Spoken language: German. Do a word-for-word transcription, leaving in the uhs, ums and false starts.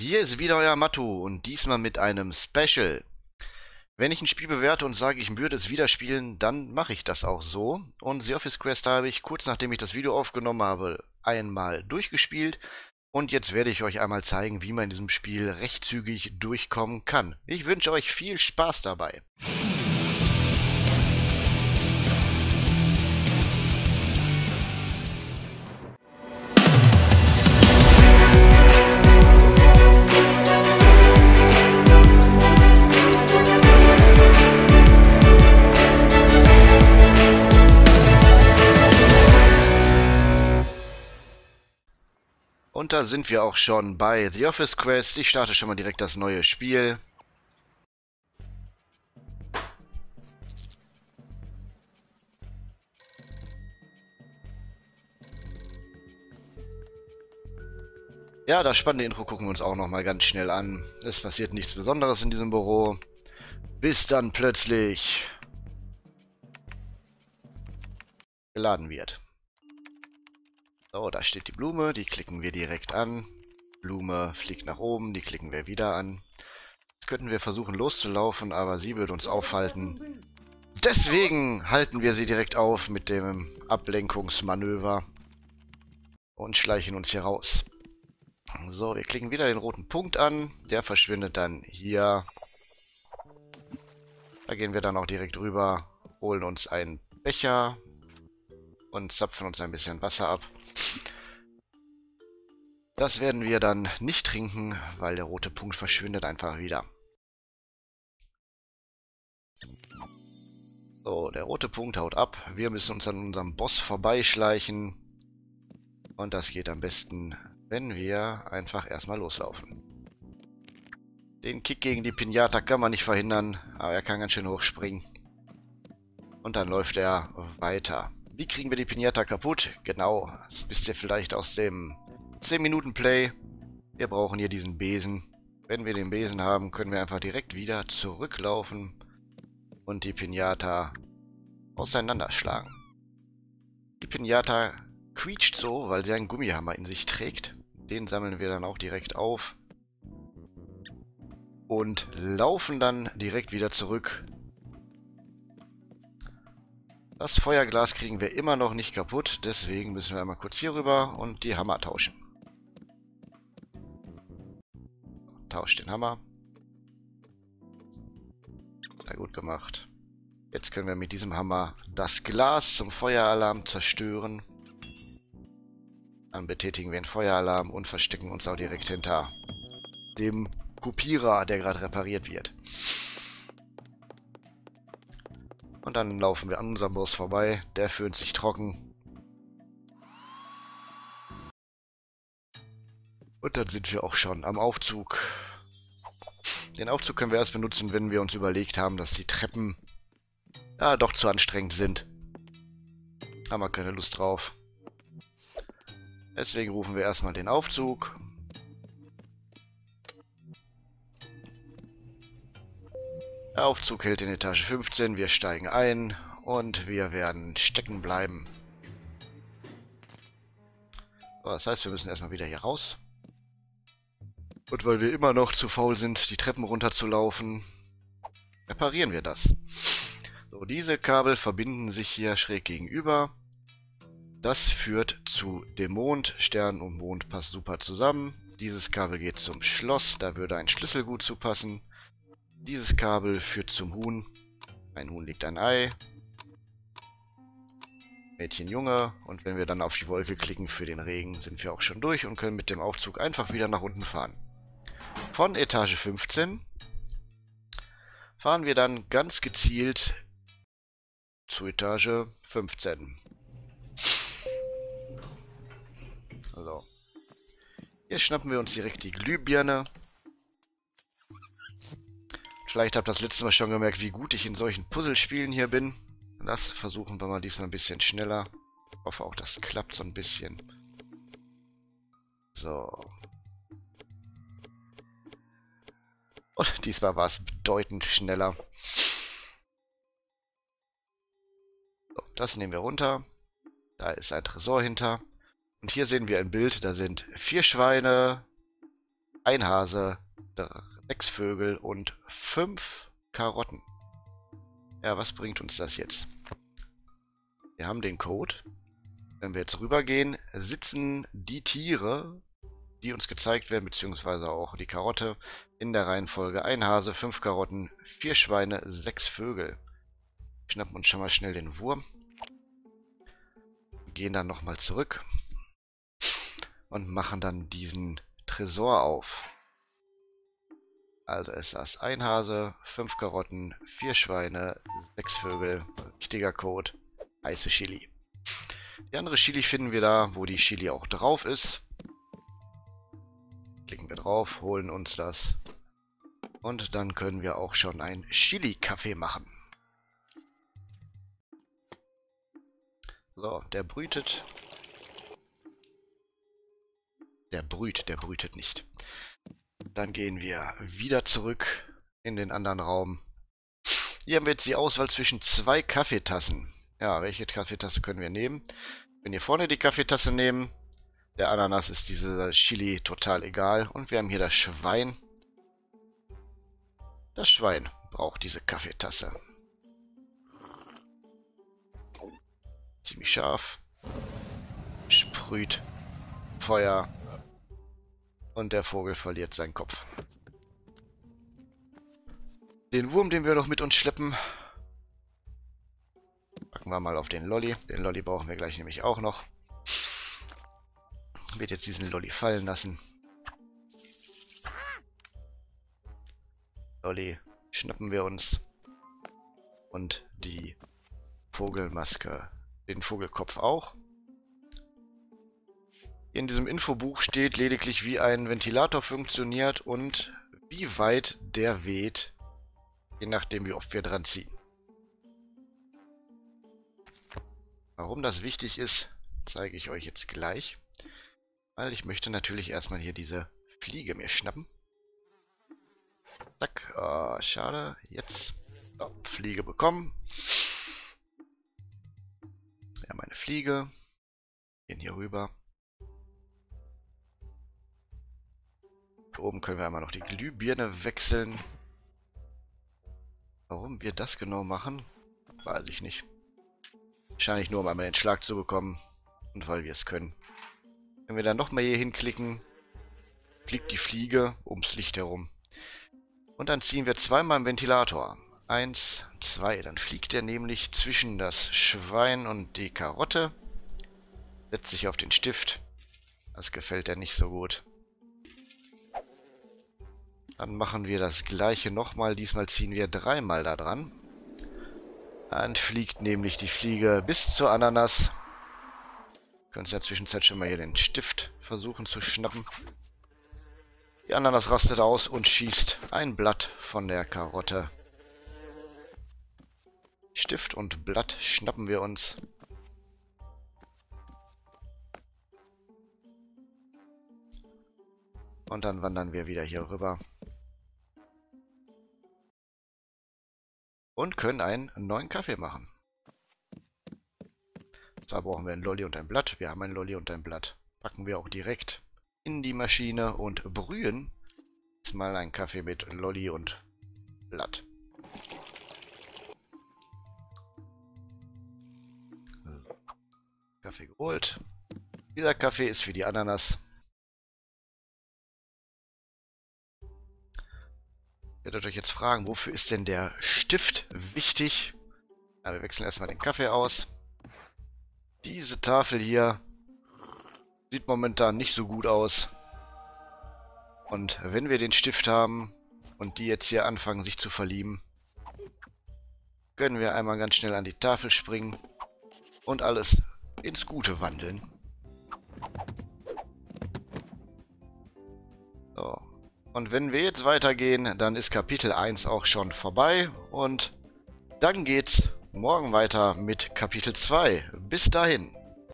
Hier ist wieder euer Matto und diesmal mit einem Special. Wenn ich ein Spiel bewerte und sage, ich würde es wieder spielen, dann mache ich das auch so. Und The Office Quest habe ich, kurz nachdem ich das Video aufgenommen habe, einmal durchgespielt. Und jetzt werde ich euch einmal zeigen, wie man in diesem Spiel recht zügig durchkommen kann. Ich wünsche euch viel Spaß dabei. Und da sind wir auch schon bei The Office Quest. Ich starte schon mal direkt das neue Spiel. Ja, das spannende Intro gucken wir uns auch noch mal ganz schnell an. Es passiert nichts Besonderes in diesem Büro. Bis dann plötzlich geladen wird. So, da steht die Blume, die klicken wir direkt an. Blume fliegt nach oben, die klicken wir wieder an. Jetzt könnten wir versuchen loszulaufen, aber sie würde uns aufhalten. Deswegen halten wir sie direkt auf mit dem Ablenkungsmanöver und schleichen uns hier raus. So, wir klicken wieder den roten Punkt an, der verschwindet dann hier. Da gehen wir dann auch direkt rüber, holen uns einen Becher und zapfen uns ein bisschen Wasser ab. Das werden wir dann nicht trinken, weil der rote Punkt verschwindet einfach wieder. So, der rote Punkt haut ab. Wir müssen uns an unserem Boss vorbeischleichen. Und das geht am besten, wenn wir einfach erstmal loslaufen. Den Kick gegen die Pinata kann man nicht verhindern, aber er kann ganz schön hochspringen. Und dann läuft er weiter. Wie kriegen wir die Pinata kaputt? Genau, das wisst ihr vielleicht aus dem zehn Minuten Play. Wir brauchen hier diesen Besen. Wenn wir den Besen haben, können wir einfach direkt wieder zurücklaufen und die Pinata auseinanderschlagen. Die Pinata quietscht so, weil sie einen Gummihammer in sich trägt. Den sammeln wir dann auch direkt auf und laufen dann direkt wieder zurück. Das Feuerglas kriegen wir immer noch nicht kaputt, deswegen müssen wir einmal kurz hier rüber und die Hammer tauschen. Tauscht den Hammer. Sehr gut gemacht. Jetzt können wir mit diesem Hammer das Glas zum Feueralarm zerstören. Dann betätigen wir den Feueralarm und verstecken uns auch direkt hinter dem Kopierer, der gerade repariert wird. Und dann laufen wir an unserem Boss vorbei. Der föhnt sich trocken. Und dann sind wir auch schon am Aufzug. Den Aufzug können wir erst benutzen, wenn wir uns überlegt haben, dass die Treppen ja doch zu anstrengend sind. Haben wir keine Lust drauf. Deswegen rufen wir erstmal den Aufzug. Der Aufzug hält in Etage fünfzehn, wir steigen ein und wir werden stecken bleiben. So, das heißt, wir müssen erstmal wieder hier raus. Und weil wir immer noch zu faul sind, die Treppen runterzulaufen, reparieren wir das. So, diese Kabel verbinden sich hier schräg gegenüber. Das führt zu dem Mond. Stern und Mond passt super zusammen. Dieses Kabel geht zum Schloss, da würde ein Schlüssel gut zu passen. Dieses Kabel führt zum Huhn. Ein Huhn legt ein Ei. Mädchen, Junge. Und wenn wir dann auf die Wolke klicken für den Regen, sind wir auch schon durch und können mit dem Aufzug einfach wieder nach unten fahren. Von Etage fünfzehn fahren wir dann ganz gezielt zu Etage fünfzehn. So. Hier schnappen wir uns direkt die Glühbirne. Vielleicht habt ihr das letzte Mal schon gemerkt, wie gut ich in solchen Puzzlespielen hier bin. Das versuchen wir mal diesmal ein bisschen schneller. Ich hoffe auch, das klappt so ein bisschen. So. Und diesmal war es bedeutend schneller. So, das nehmen wir runter. Da ist ein Tresor hinter. Und hier sehen wir ein Bild, da sind vier Schweine, ein Hase, sechs Vögel und fünf Karotten. Ja, was bringt uns das jetzt? Wir haben den Code. Wenn wir jetzt rübergehen, sitzen die Tiere, die uns gezeigt werden, beziehungsweise auch die Karotte, in der Reihenfolge ein Hase, fünf Karotten, vier Schweine, sechs Vögel. Schnappen uns schon mal schnell den Wurm. Gehen dann nochmal zurück und machen dann diesen Tresor auf. Also ist das ein Hase, fünf Karotten, vier Schweine, sechs Vögel, richtiger Code, heiße Chili. Die andere Chili finden wir da, wo die Chili auch drauf ist. Klicken wir drauf, holen uns das. Und dann können wir auch schon einen Chili-Kaffee machen. So, der brütet. Der brüht, der brütet nicht. Dann gehen wir wieder zurück in den anderen Raum. Hier haben wir jetzt die Auswahl zwischen zwei Kaffeetassen. Ja, welche Kaffeetasse können wir nehmen? Wenn wir vorne die Kaffeetasse nehmen, der Ananas ist diese Chili total egal. Und wir haben hier das Schwein. Das Schwein braucht diese Kaffeetasse. Ziemlich scharf. Sprüht Feuer. Und der Vogel verliert seinen Kopf. Den Wurm, den wir noch mit uns schleppen, packen wir mal auf den Lolli. Den Lolli brauchen wir gleich nämlich auch noch. Wird jetzt diesen Lolli fallen lassen. Lolli schnappen wir uns. Und die Vogelmaske, den Vogelkopf auch. In diesem Infobuch steht lediglich, wie ein Ventilator funktioniert und wie weit der weht, je nachdem wie oft wir dran ziehen. Warum das wichtig ist, zeige ich euch jetzt gleich. Weil ich möchte natürlich erstmal hier diese Fliege mir schnappen. Zack, oh, schade, jetzt so, Fliege bekommen. Wir haben eine Fliege. Gehen hier rüber. Hier oben können wir einmal noch die Glühbirne wechseln. Warum wir das genau machen, weiß ich nicht. Wahrscheinlich nur, um einmal den Schlag zu bekommen. Und weil wir es können. Wenn wir dann nochmal hier hinklicken, fliegt die Fliege ums Licht herum. Und dann ziehen wir zweimal im Ventilator. Eins, zwei. Dann fliegt er nämlich zwischen das Schwein und die Karotte. Setzt sich auf den Stift. Das gefällt er nicht so gut. Dann machen wir das gleiche nochmal. Diesmal ziehen wir dreimal da dran. Dann fliegt nämlich die Fliege bis zur Ananas. Können Sie in der Zwischenzeit schon mal hier den Stift versuchen zu schnappen. Die Ananas rastet aus und schießt ein Blatt von der Karotte. Stift und Blatt schnappen wir uns. Und dann wandern wir wieder hier rüber. Und können einen neuen Kaffee machen. Zwar brauchen wir ein Lolli und ein Blatt. Wir haben ein Lolli und ein Blatt. Packen wir auch direkt in die Maschine und brühen. Jetzt mal einen Kaffee mit Lolli und Blatt. So. Kaffee geholt. Dieser Kaffee ist für die Ananas. Ihr werdet euch jetzt fragen, wofür ist denn der Stift wichtig? Ja, wir wechseln erstmal den Kaffee aus. Diese Tafel hier sieht momentan nicht so gut aus. Und wenn wir den Stift haben und die jetzt hier anfangen sich zu verlieben, können wir einmal ganz schnell an die Tafel springen und alles ins Gute wandeln. So. Und wenn wir jetzt weitergehen, dann ist Kapitel eins auch schon vorbei und dann geht's morgen weiter mit Kapitel zwei. Bis dahin.